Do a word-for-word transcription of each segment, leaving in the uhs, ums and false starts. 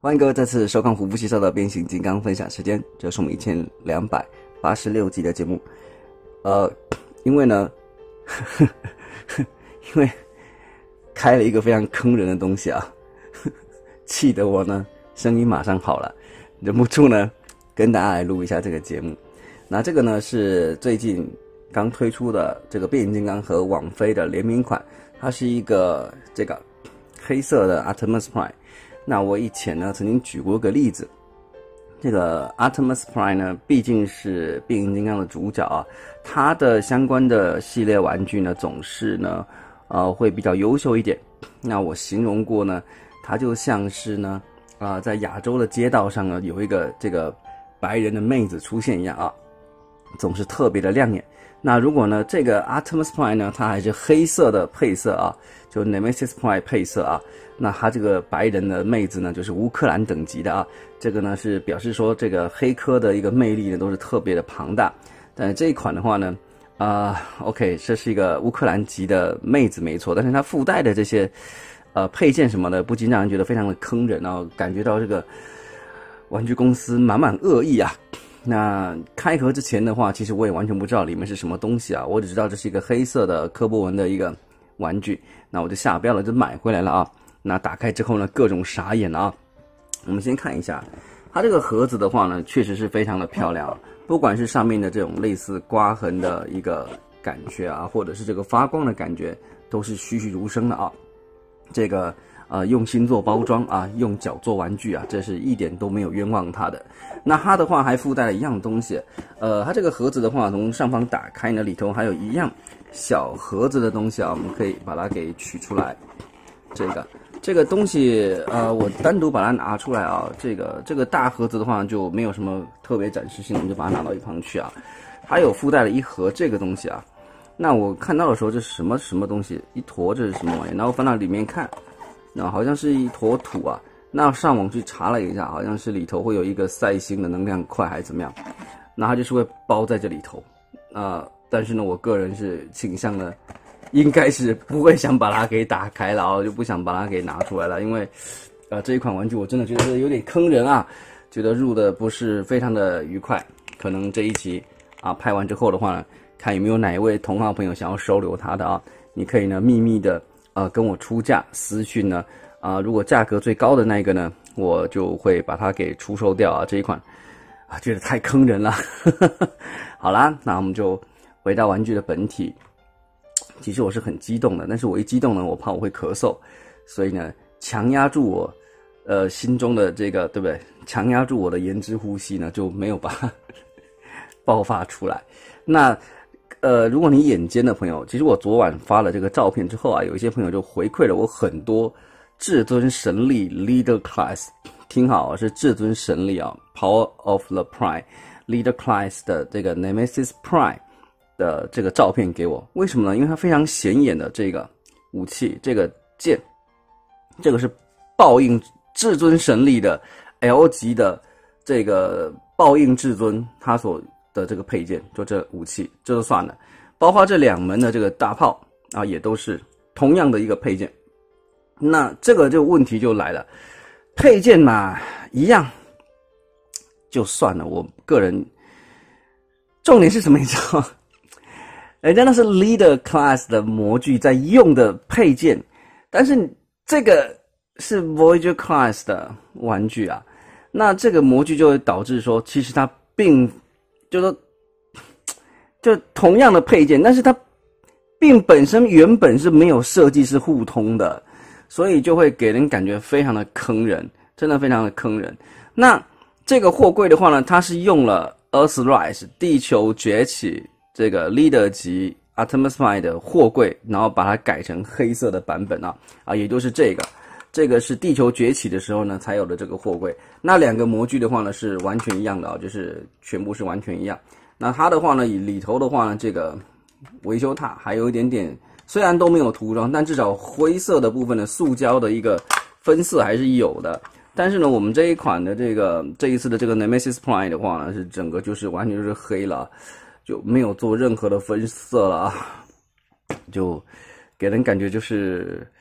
欢迎各位再次收看虎扑汽车的变形金刚分享时间，这是我们一千两百八十六集的节目。呃，因为呢，呵呵因为开了一个非常坑人的东西啊，气得我呢声音马上好了，忍不住呢跟大家来录一下这个节目。那这个呢是最近刚推出的这个变形金刚和网飞的联名款，它是一个这个黑色的 Optimus Prime。那我以前呢曾经举过个例子，这个 Optimus Prime 呢毕竟是变形金刚的主角啊，它的相关的系列玩具呢总是呢呃会比较优秀一点。那我形容过呢，它就像是呢啊、呃、在亚洲的街道上呢有一个这个白人的妹子出现一样啊，总是特别的亮眼。那如果呢这个 Optimus Prime 呢它还是黑色的配色啊，就 Nemesis Prime 配色啊，那它这个白人的妹子呢就是乌克兰等级的啊，这个呢是表示说这个黑科的一个魅力呢都是特别的庞大。但是这一款的话呢啊、呃、OK 这是一个乌克兰籍的妹子没错，但是它附带的这些呃配件什么的不禁让人觉得非常的坑人啊，感觉到这个玩具公司满满恶意啊。那开盒之前的话，其实我也完全不知道里面是什么东西啊，我只知道这是一个黑色的科波文的一个玩具，那我就下标了，就买回来了啊。那打开之后呢，各种傻眼啊。我们先看一下，它这个盒子的话呢，确实是非常的漂亮，不管是上面的这种类似刮痕的一个感觉啊，或者是这个发光的感觉，都是栩栩如生的啊。这个呃用心做包装啊，用脚做玩具啊，这是一点都没有冤枉它的。那它的话还附带了一样东西，呃，它这个盒子的话，从上方打开呢，里头还有一样小盒子的东西啊，我们可以把它给取出来。这个这个东西，呃，我单独把它拿出来啊。这个这个大盒子的话就没有什么特别展示性，我们就把它拿到一旁去啊。还有附带了一盒这个东西啊。那我看到的时候，这是什么什么东西？一坨，这是什么玩意？然后翻到里面看，那好像是一坨土啊。那上网去查了一下，好像是里头会有一个赛星的能量块还是怎么样，那它就是会包在这里头啊、呃。但是呢，我个人是倾向呢，应该是不会想把它给打开了啊，就不想把它给拿出来了，因为呃这一款玩具我真的觉得有点坑人啊，觉得入的不是非常的愉快。可能这一期啊拍完之后的话呢，看有没有哪一位同好朋友想要收留它的啊，你可以呢秘密的呃跟我出价私讯呢。啊、呃，如果价格最高的那一个呢，我就会把它给出售掉啊。这一款啊，觉得太坑人了。好啦，那我们就回到玩具的本体。其实我是很激动的，但是我一激动呢，我怕我会咳嗽，所以呢，强压住我呃心中的这个，对不对？强压住我的言之呼吸呢，就没有把它爆发出来。那呃，如果你眼尖的朋友，其实我昨晚发了这个照片之后啊，有一些朋友就回馈了我很多。至尊神力 Leader Class， 听好，是至尊神力啊 ，Power of the Prime Leader Class 的这个 Nemesis Prime 的这个照片给我。为什么呢？因为它非常显眼的这个武器，这个剑，这个是报应至尊神力的 L 级的这个报应至尊，它所的这个配件，就这武器，这就算了。包括这两门的这个大炮啊，也都是同样的一个配件。那这个就问题就来了，配件嘛一样就算了，我个人重点是什么你知道吗？人家那是 Leader Class 的模具在用的配件，但是这个是 Voyager Class 的玩具啊，那这个模具就会导致说，其实它并就说就同样的配件，但是它并本身原本是没有设计是互通的。所以就会给人感觉非常的坑人，真的非常的坑人。那这个货柜的话呢，它是用了 Earthrise 地球崛起这个 Leader 级 Optimus Prime 的货柜，然后把它改成黑色的版本啊啊，也就是这个，这个是地球崛起的时候呢才有的这个货柜。那两个模具的话呢是完全一样的啊，就是全部是完全一样。那它的话呢，里头的话呢，这个维修塔还有一点点。虽然都没有涂装，但至少灰色的部分的塑胶的一个分色还是有的。但是呢，我们这一款的这个这一次的这个 Nemesis Prime 的话呢，是整个就是完全就是黑了，就没有做任何的分色了啊，就给人感觉就是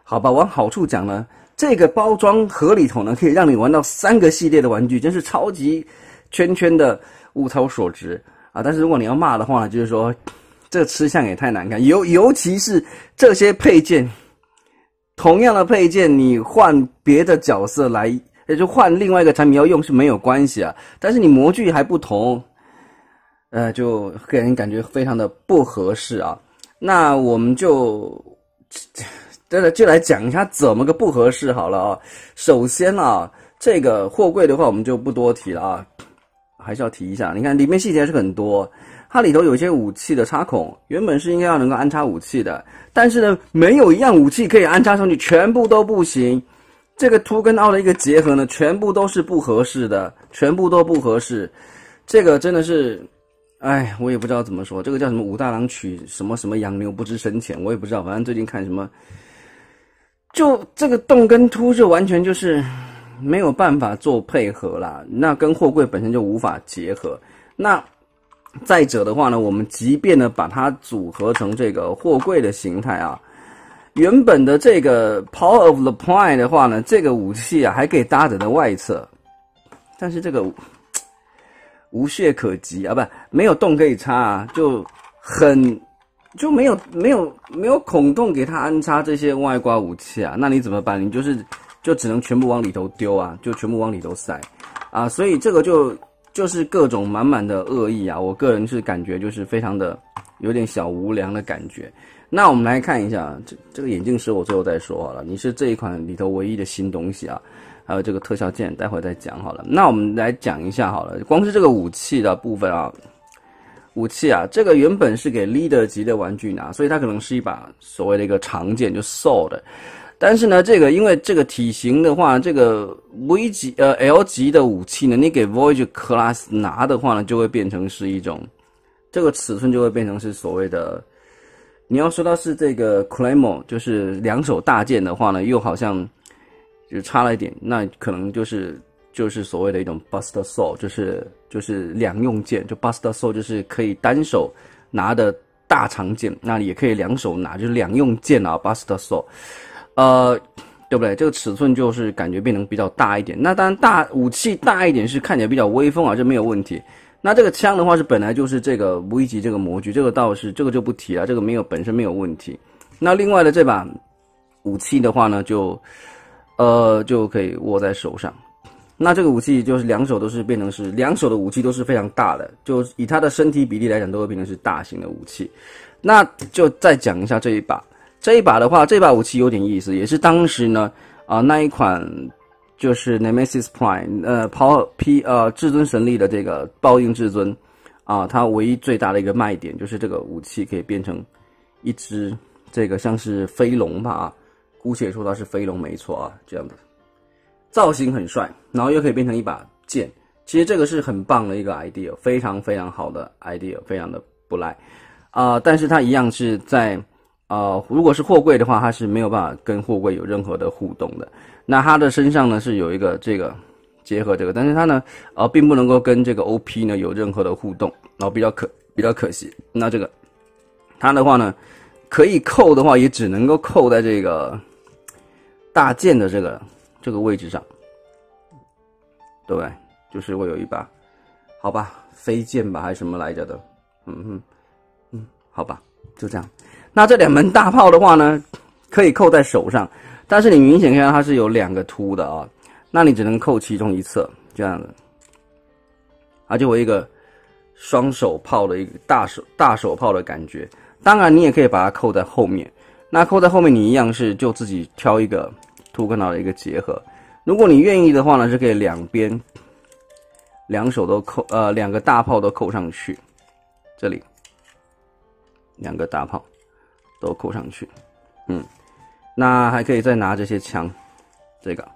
好吧，往好处讲呢，这个包装盒里头呢，可以让你玩到三个系列的玩具，真是超级圈圈的物超所值啊！但是如果你要骂的话呢，就是说这吃相也太难看，尤尤其是这些配件，同样的配件，你换别的角色来，也就换另外一个产品要用是没有关系啊，但是你模具还不同，呃，就给人感觉非常的不合适啊。那我们就真的就来讲一下怎么个不合适好了啊。首先啊，这个货柜的话我们就不多提了啊，还是要提一下。你看里面细节还是很多，它里头有一些武器的插孔，原本是应该要能够安插武器的，但是呢，没有一样武器可以安插上去，全部都不行。这个凸跟凹的一个结合呢，全部都是不合适的，全部都不合适。这个真的是。哎，我也不知道怎么说，这个叫什么武大郎取什么什么养牛不知深浅，我也不知道，反正最近看什么，就这个洞跟凸就完全就是没有办法做配合啦，那跟货柜本身就无法结合。那再者的话呢，我们即便呢把它组合成这个货柜的形态啊，原本的这个 Power of the Prime 的话呢，这个武器啊还可以搭着在外侧，但是这个无懈可击啊，不，没有洞可以插啊，就很就没有没有没有孔洞给它安插这些外挂武器啊，那你怎么办？你就是就只能全部往里头丢啊，就全部往里头塞啊，所以这个就就是各种满满的恶意啊，我个人是感觉就是非常的有点小无良的感觉。那我们来看一下这这个眼镜蛇，我最后再说好了，你是这一款里头唯一的新东西啊。还有这个特效键，待会再讲好了。那我们来讲一下好了，光是这个武器的部分啊，武器啊，这个原本是给 leader 级的玩具拿，所以它可能是一把所谓的一个长剑，就 sword。但是呢，这个因为这个体型的话，这个 V 级呃 L 级的武器呢，你给 Voyager Class 拿的话呢，就会变成是一种，这个尺寸就会变成是所谓的，你要说到是这个 Claymore， 就是两手大剑的话呢，又好像。就差了一点，那可能就是就是所谓的一种 Buster Sword， 就是就是两用剑，就 Buster Sword 就是可以单手拿的大长剑，那也可以两手拿，就是两用剑啊 Buster Sword， 呃，对不对？这个尺寸就是感觉变成比较大一点。那当然大武器大一点是看起来比较威风啊，这没有问题。那这个枪的话是本来就是这个 V 级这个模具，这个倒是这个就不提了，这个没有本身没有问题。那另外的这把武器的话呢，就。呃，就可以握在手上。那这个武器就是两手都是变成是两手的武器都是非常大的，就以它的身体比例来讲，都会变成是大型的武器。那就再讲一下这一把，这一把的话，这把武器有点意思，也是当时呢啊、呃、那一款就是 Nemesis Prime 呃 Power P 呃至尊神力的这个报应至尊啊、呃，它唯一最大的一个卖点就是这个武器可以变成一只这个像是飞龙吧啊。姑且说它是飞龙没错啊，这样的造型很帅，然后又可以变成一把剑，其实这个是很棒的一个 idea， 非常非常好的 idea， 非常的不赖啊、呃。但是它一样是在呃，如果是货柜的话，它是没有办法跟货柜有任何的互动的。那它的身上呢是有一个这个结合这个，但是它呢呃并不能够跟这个 O P 呢有任何的互动，然后比较可比较可惜。那这个它的话呢，可以扣的话，也只能够扣在这个。大剑的这个这个位置上，对不对？就是会有一把，好吧，飞剑吧，还是什么来着的？嗯嗯嗯，好吧，就这样。那这两门大炮的话呢，可以扣在手上，但是你明显看到它是有两个凸的啊，那你只能扣其中一侧，这样的，它就有一个双手炮的一个大手大手炮的感觉。当然，你也可以把它扣在后面。那扣在后面，你一样是就自己挑一个凸跟凹的一个结合。如果你愿意的话呢，是可以两边两手都扣，呃，两个大炮都扣上去，这里两个大炮都扣上去，嗯，那还可以再拿这些枪，这个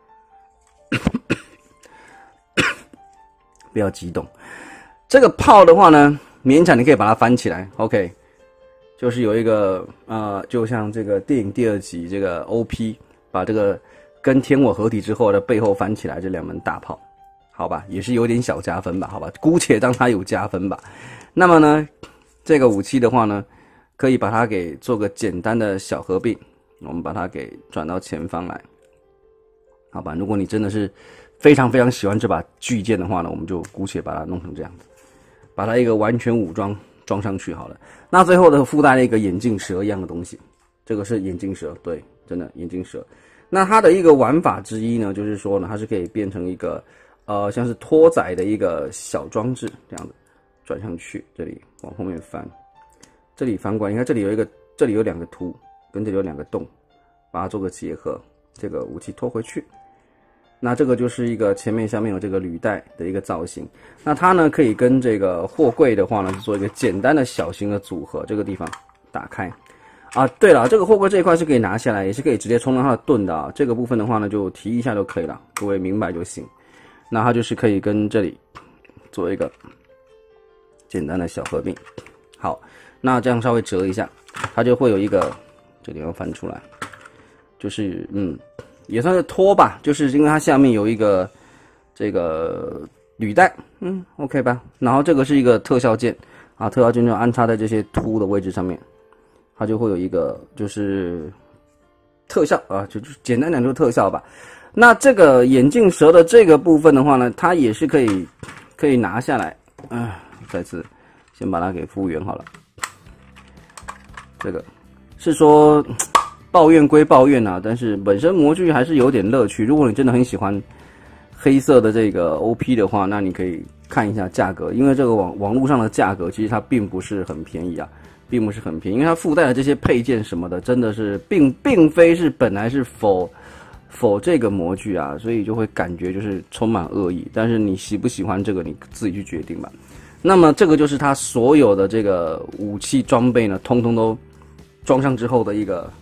不要激动，这个炮的话呢，勉强你可以把它翻起来 ，OK。就是有一个呃，就像这个电影第二集这个 O P 把这个跟天火合体之后的背后翻起来这两门大炮，好吧，也是有点小加分吧，好吧，姑且当它有加分吧。那么呢，这个武器的话呢，可以把它给做个简单的小合并我们把它给转到前方来，好吧？如果你真的是非常非常喜欢这把巨剑的话呢，我们就姑且把它弄成这样子，把它一个完全武装装上去好了。那最后的附带了一个眼镜蛇一样的东西，这个是眼镜蛇，对，真的眼镜蛇。那它的一个玩法之一呢，就是说呢，它是可以变成一个呃像是拖载的一个小装置这样子，转上去，这里往后面翻，这里翻过来，你看这里有一个，这里有两个凸。跟这里有两个洞，把它做个结合，这个武器拖回去。那这个就是一个前面下面有这个履带的一个造型。那它呢可以跟这个货柜的话呢做一个简单的小型的组合。这个地方打开啊，对了，这个货柜这一块是可以拿下来，也是可以直接充当它的盾的啊。这个部分的话呢就提一下就可以了，各位明白就行。那它就是可以跟这里做一个简单的小合并。好，那这样稍微折一下，它就会有一个。这里要翻出来，就是嗯，也算是拖吧，就是因为它下面有一个这个履带，嗯 ，OK 吧。然后这个是一个特效键啊，特效键就安插在这些凸的位置上面，它就会有一个就是特效啊，就简单讲就是特效吧。那这个眼镜蛇的这个部分的话呢，它也是可以可以拿下来，啊，再次先把它给复原好了，这个。是说抱怨归抱怨啊，但是本身模具还是有点乐趣。如果你真的很喜欢黑色的这个 O P 的话，那你可以看一下价格，因为这个网网络上的价格其实它并不是很便宜啊，并不是很便宜，因为它附带的这些配件什么的，真的是并并非是本来是否否这个模具啊，所以就会感觉就是充满恶意。但是你喜不喜欢这个，你自己去决定吧。那么这个就是它所有的这个武器装备呢，通通都。装上之后的一个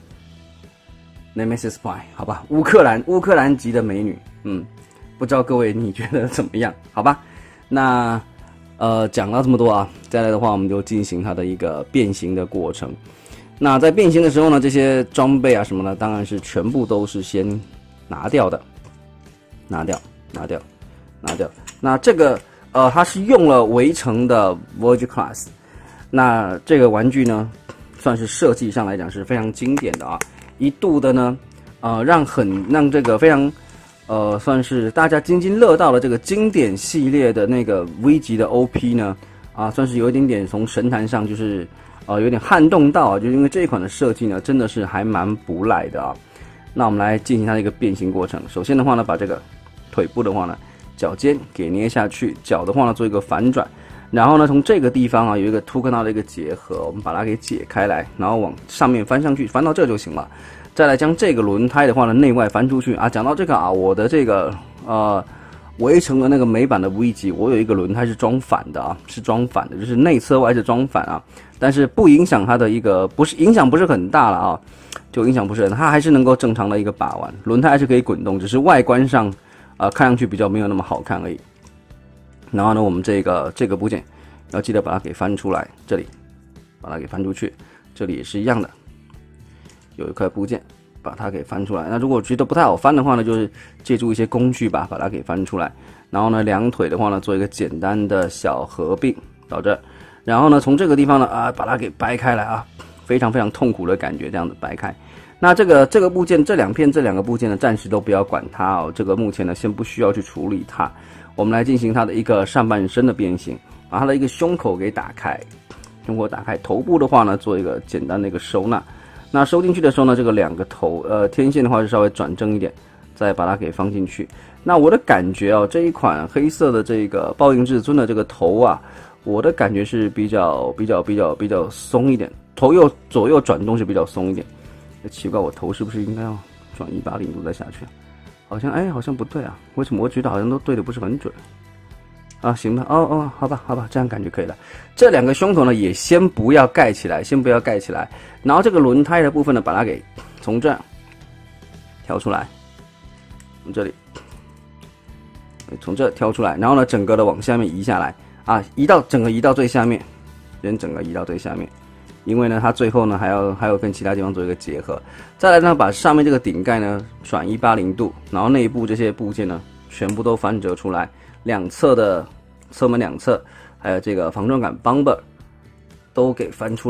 Nemesis Spy， 好吧，乌克兰乌克兰籍的美女，嗯，不知道各位你觉得怎么样？好吧，那呃讲到这么多啊，再来的话我们就进行它的一个变形的过程。那在变形的时候呢，这些装备啊什么的，当然是全部都是先拿掉的，拿掉，拿掉，拿掉。那这个呃，它是用了围城的 Voyage Class， 那这个玩具呢？算是设计上来讲是非常经典的啊，一度的呢，呃，让很让这个非常，呃，算是大家津津乐道的这个经典系列的那个 V 级的 O P 呢，啊，算是有一点点从神坛上就是呃有点撼动到啊，就是因为这一款的设计呢，真的是还蛮不赖的啊。那我们来进行它的一个变形过程。首先的话呢，把这个腿部的话呢，脚尖给捏下去，脚的话呢做一个反转。然后呢，从这个地方啊有一个凸跟它的一个结合，我们把它给解开来，然后往上面翻上去，翻到这就行了。再来将这个轮胎的话呢内外翻出去啊。讲到这个啊，我的这个呃围城的那个美版的 V 级，我有一个轮胎是装反的啊，是装反的，就是内侧外是装反啊，但是不影响它的一个，不是影响不是很大了啊，就影响不是很，它还是能够正常的一个把玩，轮胎还是可以滚动，只是外观上啊、呃、看上去比较没有那么好看而已。然后呢，我们这个这个部件要记得把它给翻出来，这里把它给翻出去，这里也是一样的，有一块部件把它给翻出来。那如果觉得不太好翻的话呢，就是借助一些工具吧，把它给翻出来。然后呢，两腿的话呢，做一个简单的小合并到这儿，然后呢，从这个地方呢啊，把它给掰开来啊，非常非常痛苦的感觉，这样子掰开。那这个这个部件，这两片这两个部件呢，暂时都不要管它哦，这个目前呢，先不需要去处理它。我们来进行它的一个上半身的变形，把它的一个胸口给打开，胸口打开，头部的话呢，做一个简单的一个收纳。那收进去的时候呢，这个两个头，呃，天线的话是稍微转正一点，再把它给放进去。那我的感觉哦，这一款黑色的这个报应至尊的这个头啊，我的感觉是比较比较比较比较松一点，头右左右转动是比较松一点。奇怪，我头是不是应该要转一百八十度再下去？好像哎，好像不对啊，为什么我觉得好像都对的不是很准？啊，行吧，哦哦，好吧，好吧，这样感觉可以了。这两个胸口呢，也先不要盖起来，先不要盖起来。然后这个轮胎的部分呢，把它给从这样挑出来，从这里，从这挑出来，然后呢，整个的往下面移下来啊，移到整个移到最下面，先整个移到最下面。因为呢，它最后呢还要还要跟其他地方做一个结合。再来呢，把上面这个顶盖呢转一百八十度，然后内部这些部件呢全部都翻折出来，两侧的侧门两侧，还有这个防撞杆 bumper 都给翻出来。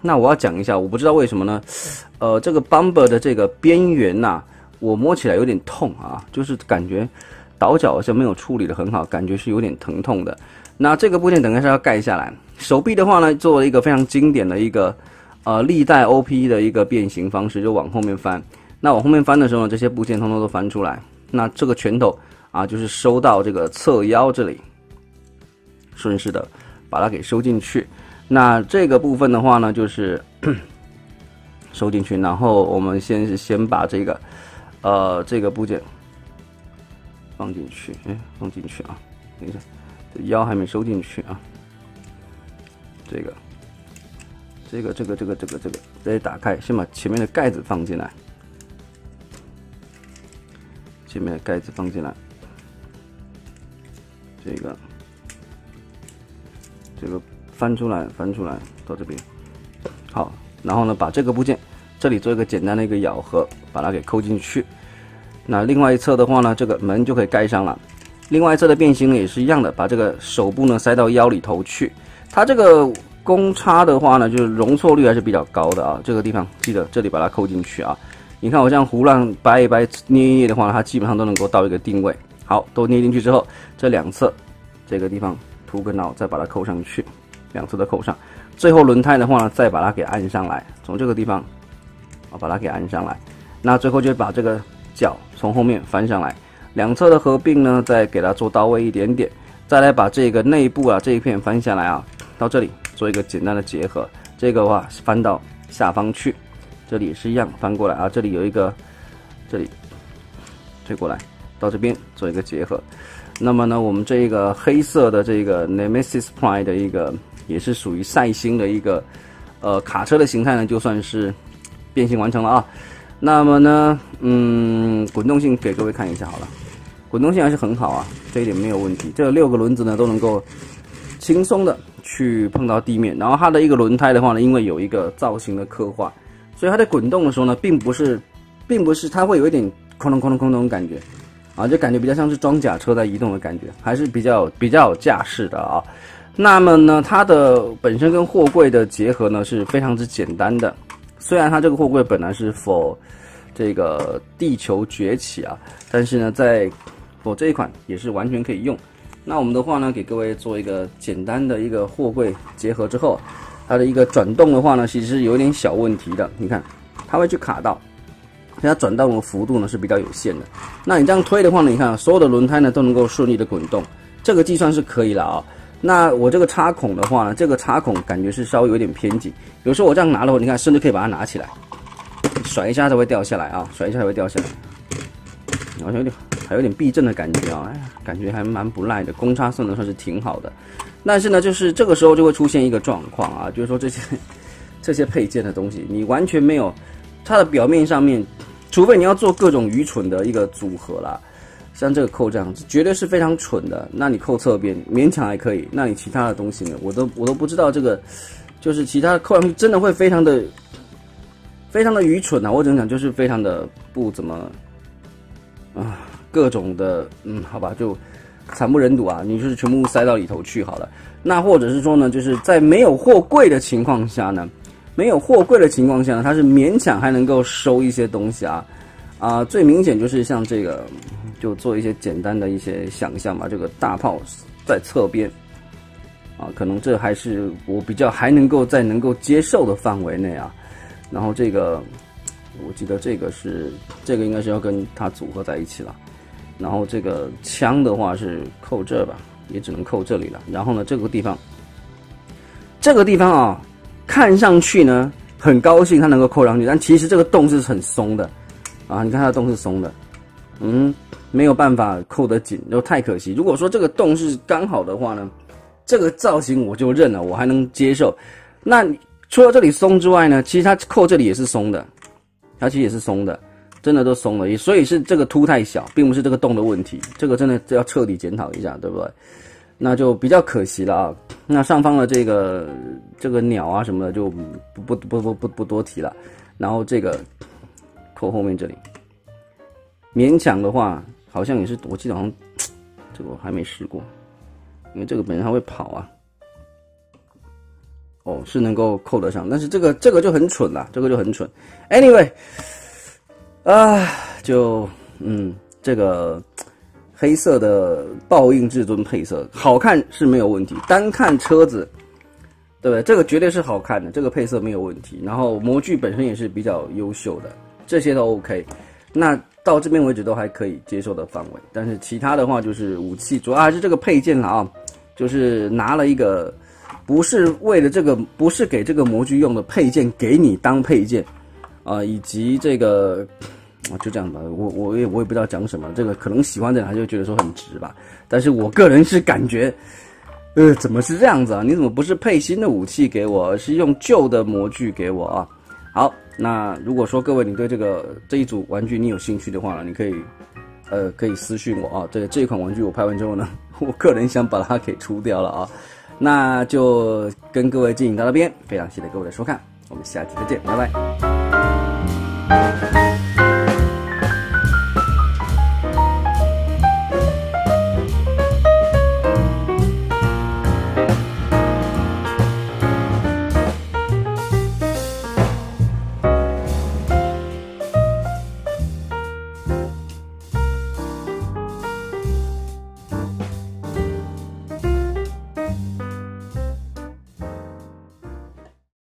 那我要讲一下，我不知道为什么呢？呃，这个 bumper 的这个边缘呐，我摸起来有点痛啊，就是感觉倒角好像没有处理的很好，感觉是有点疼痛的。那这个部件等一下要盖下来。手臂的话呢，做了一个非常经典的一个呃历代 O P 的一个变形方式，就往后面翻。那往后面翻的时候呢，这些部件通通都翻出来。那这个拳头啊，就是收到这个侧腰这里，顺势的把它给收进去。那这个部分的话呢，就是收进去，然后我们先是先把这个呃这个部件放进去，哎，放进去啊，等一下，这腰还没收进去啊，这个这个这个这个这个这个再打开，先把前面的盖子放进来，前面的盖子放进来，这个这个。翻出来，翻出来到这边，好，然后呢，把这个部件这里做一个简单的一个咬合，把它给扣进去。那另外一侧的话呢，这个门就可以盖上了。另外一侧的变形呢也是一样的，把这个手部呢塞到腰里头去。它这个公差的话呢，就是容错率还是比较高的啊。这个地方记得这里把它扣进去啊。你看我这样胡乱掰一掰、捏一捏的话，它基本上都能够到一个定位。好，都捏进去之后，这两侧这个地方凸个脑，再把它扣上去。两侧的扣上，最后轮胎的话呢，再把它给按上来，从这个地方啊把它给按上来。那最后就把这个脚从后面翻上来，两侧的合并呢，再给它做到位一点点，再来把这个内部啊这一片翻下来啊，到这里做一个简单的结合。这个的话翻到下方去，这里也是一样翻过来啊，这里有一个，这里推过来，到这边做一个结合。那么呢，我们这个黑色的这个 Nemesis Prime 的一个。也是属于赛星的一个呃卡车的形态呢，就算是变形完成了啊。那么呢，嗯，滚动性给各位看一下好了，滚动性还是很好啊，这一点没有问题。这六个轮子呢都能够轻松的去碰到地面，然后它的一个轮胎的话呢，因为有一个造型的刻画，所以它在滚动的时候呢，并不是，并不是它会有一点哐隆哐隆哐隆那种感觉啊，就感觉比较像是装甲车在移动的感觉，还是比较比较有架势的啊。那么呢，它的本身跟货柜的结合呢是非常之简单的。虽然它这个货柜本来是 for 这个地球崛起啊，但是呢，在 for 这一款也是完全可以用。那我们的话呢，给各位做一个简单的一个货柜结合之后，它的一个转动的话呢，其实是有点小问题的。你看，它会去卡到，它转动的幅度呢是比较有限的。那你这样推的话呢，你看所有的轮胎呢都能够顺利的滚动，这个计算是可以了啊。那我这个插孔的话呢，这个插孔感觉是稍微有点偏紧，有时候我这样拿的话，你看甚至可以把它拿起来，甩一下才会掉下来啊，甩一下才会掉下来，好像有点还有点避震的感觉啊，哎呀，感觉还蛮不赖的，公差算得算是挺好的。但是呢，就是这个时候就会出现一个状况啊，就是说这些这些配件的东西，你完全没有它的表面上面，除非你要做各种愚蠢的一个组合啦。像这个扣这样子，绝对是非常蠢的。那你扣侧边勉强还可以，那你其他的东西呢？我都我都不知道这个，就是其他的扣上去真的会非常的、非常的愚蠢啊！我只能讲就是非常的不怎么啊，各种的嗯，好吧，就惨不忍睹啊！你就是全部塞到里头去好了。那或者是说呢，就是在没有货柜的情况下呢，没有货柜的情况下呢，它是勉强还能够收一些东西啊啊、呃！最明显就是像这个。就做一些简单的一些想象吧，这个大炮在侧边啊，可能这还是我比较还能够在能够接受的范围内啊。然后这个我记得这个是这个应该是要跟它组合在一起了。然后这个枪的话是扣这吧，也只能扣这里了。然后呢，这个地方这个地方啊，看上去呢很高兴它能够扣上去，但其实这个洞是很松的啊，你看它的洞是松的，嗯。没有办法扣得紧，就太可惜。如果说这个洞是刚好的话呢，这个造型我就认了，我还能接受。那除了这里松之外呢，其实它扣这里也是松的，它其实也是松的，真的都松了。所以是这个凸太小，并不是这个洞的问题，这个真的要彻底检讨一下，对不对？那就比较可惜了啊。那上方的这个这个鸟啊什么的就不不不不不不多提了。然后这个扣后面这里，勉强的话。好像也是，我记得好像这个我还没试过，因为这个本身它会跑啊。 哦，是能够扣得上，但是这个这个就很蠢啦，这个就很蠢。Anyway， 啊，就嗯，这个黑色的报应至尊配色好看是没有问题，单看车子，对不对？这个绝对是好看的，这个配色没有问题。然后模具本身也是比较优秀的，这些都 OK。那到这边为止都还可以接受的范围，但是其他的话就是武器，主要还是这个配件了啊，就是拿了一个。不是为了这个，不是给这个模具用的配件给你当配件，啊、呃，以及这个，就这样吧，我我也我也不知道讲什么，这个可能喜欢的人还是会觉得说很直吧，但是我个人是感觉，呃，怎么是这样子啊？你怎么不是配新的武器给我，而是用旧的模具给我啊？好，那如果说各位你对这个这一组玩具你有兴趣的话呢，你可以，呃，可以私讯我啊，这这一款玩具我拍完之后呢，我个人想把它给出掉了啊。那就跟各位进行到这边，非常谢谢各位的收看，我们下期再见，拜拜。